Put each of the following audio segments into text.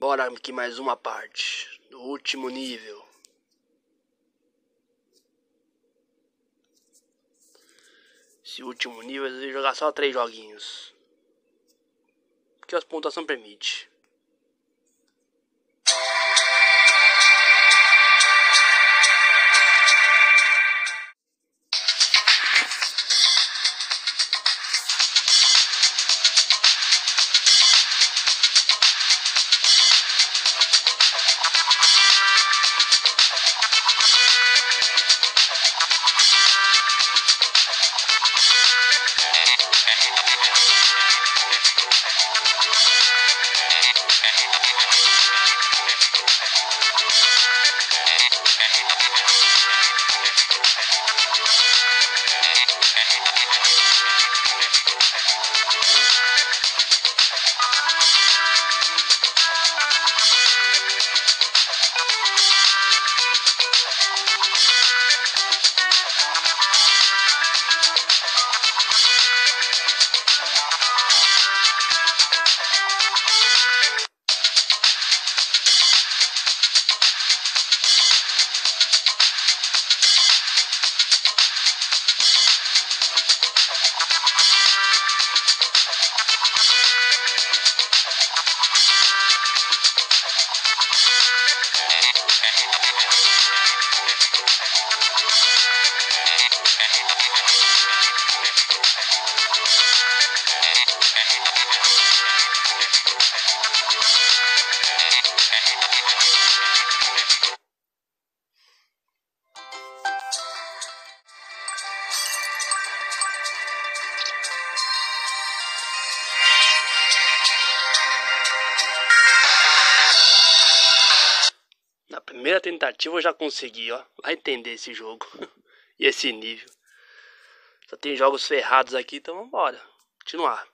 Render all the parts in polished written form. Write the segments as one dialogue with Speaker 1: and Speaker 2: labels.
Speaker 1: Bora aqui mais uma parte do último nível. Esse último nível eu vou jogar só 3 joguinhos, porque as pontuações permite. Na primeira tentativa eu já consegui, ó. Vai entender esse jogo e esse nível. Só tem jogos ferrados aqui, então vambora. Continuar.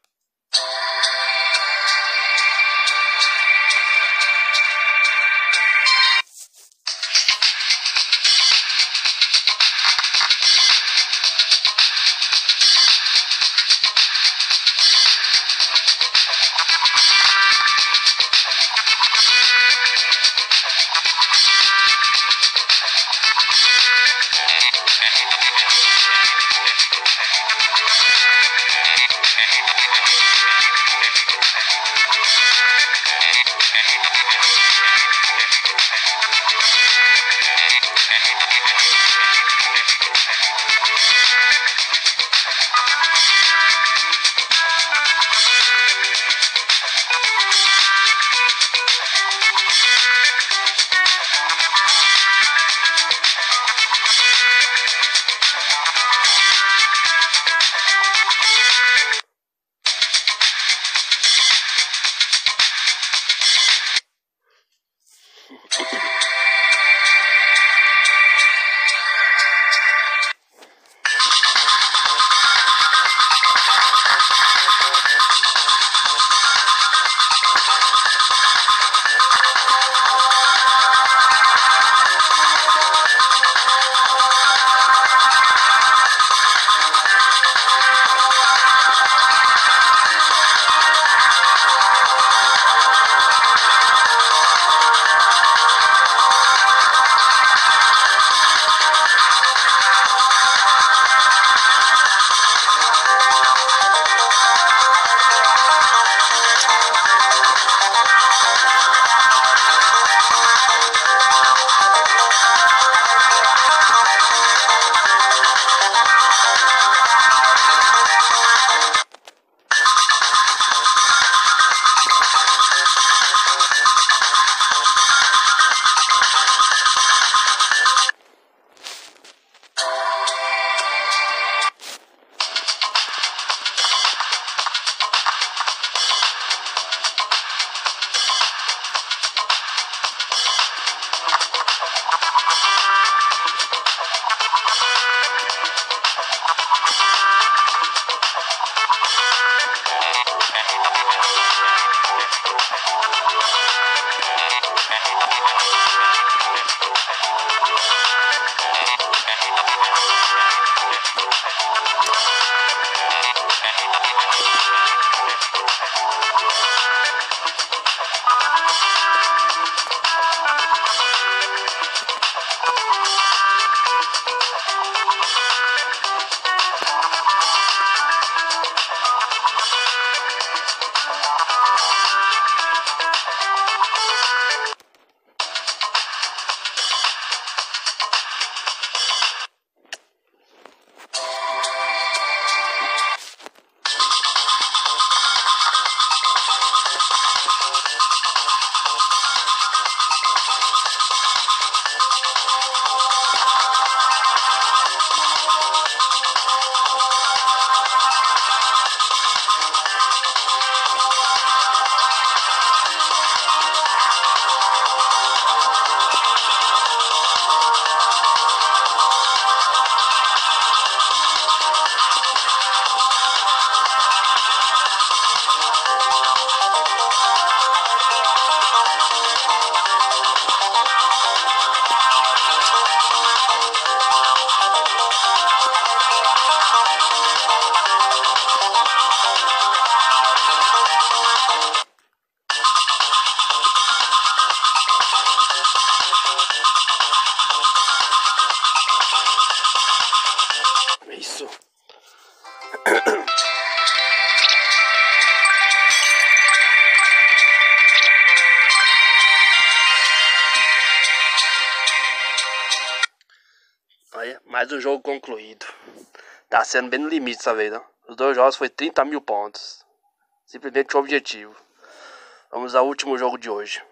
Speaker 1: Olha, mais um jogo concluído. Tá sendo bem no limite dessa vez, não? Os dois jogos foi 30 mil pontos. Simplesmente o objetivo. Vamos ao último jogo de hoje.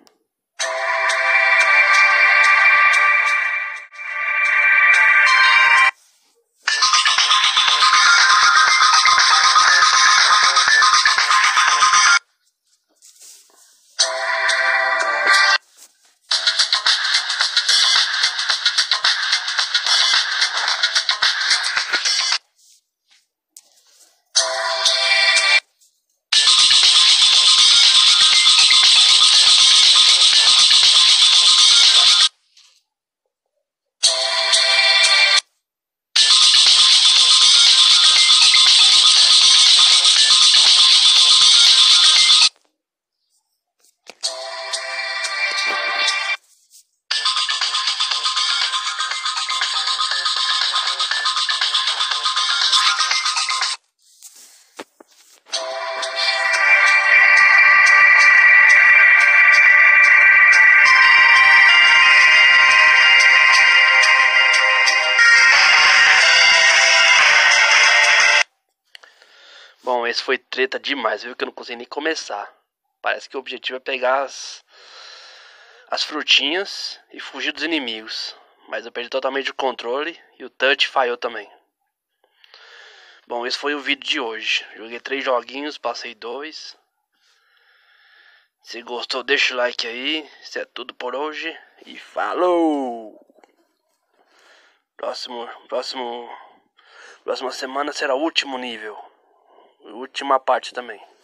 Speaker 1: Bom, esse foi treta demais, viu? Que eu não consegui nem começar. Parece que o objetivo é pegar as frutinhas e fugir dos inimigos. Mas eu perdi totalmente o controle e o touch falhou também. Bom, esse foi o vídeo de hoje. Joguei 3 joguinhos, passei 2. Se gostou, deixa o like aí. Isso é tudo por hoje. E falou! Próxima semana será o último nível. Última parte também.